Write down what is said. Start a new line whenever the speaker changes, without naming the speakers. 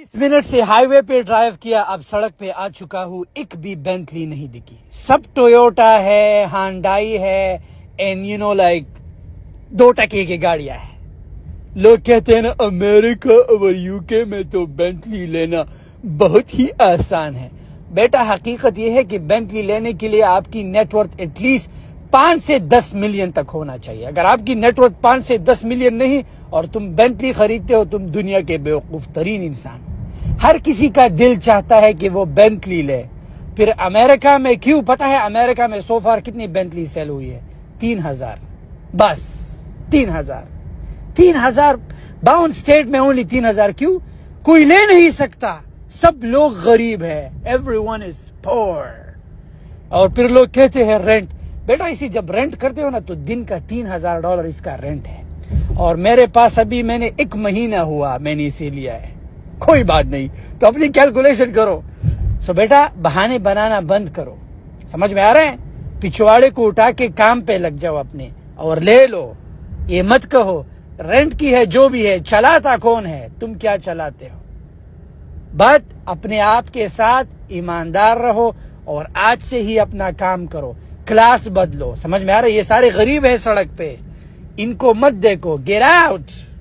20 minute से highway पे drive किया, अब सड़क पे आ चुका हूँ, एक भी बेंटली नहीं दिखी। सब टोयोटा है, हांडाई है, एंड यू नो लाइक 2 टके की गाड़ियां हैं। लोग कहते हैं ना अमेरिका और यूके में तो बेंटली लेना बहुत ही आसान है। बेटा हकीकत यह है कि बेंटली लेने के लिए आपकी नेटवर्थ एटलीस्ट 5 से 10 मिलियन तक होना चाहिए। अगर आपकी नेटवर्थ 5 से 10 मिलियन नहीं और तुम बेंटली खरीदते हो, तुम दुनिया के बेवकूफ तरीन इंसान हो। हर किसी का दिल चाहता है कि वो बेंटली ले। फिर अमेरिका में क्यों पता है? अमेरिका में सोफार कितनी बेंटली सेल हुई है? 3000, बस 3000 बाउंड स्टेट में ओनली 3000। क्यों? कोई ले नहीं सकता, सब लोग गरीब है, एवरीवन इज पोर। और फिर लोग कहते हैं रेंट। बेटा इसी जब रेंट करते हो ना तो दिन का $3000 इसका रेंट है। और मेरे पास अभी मैंने 1 महीना हुआ मैंने इसे लिया है। कोई बात नहीं, तो अपनी कैलकुलेशन करो। सो बेटा बहाने बनाना बंद करो, समझ में आ रहा है? पिछवाड़े को उठा के काम पे लग जाओ अपने और ले लो। ये मत कहो रेंट की है, जो भी है, चलाता कौन है? तुम क्या चलाते हो? बट अपने आप के साथ ईमानदार रहो और आज से ही अपना काम करो, क्लास बदलो। समझ में आ रहा है? ये सारे गरीब है सड़क पे, इनको मत देखो। Get out.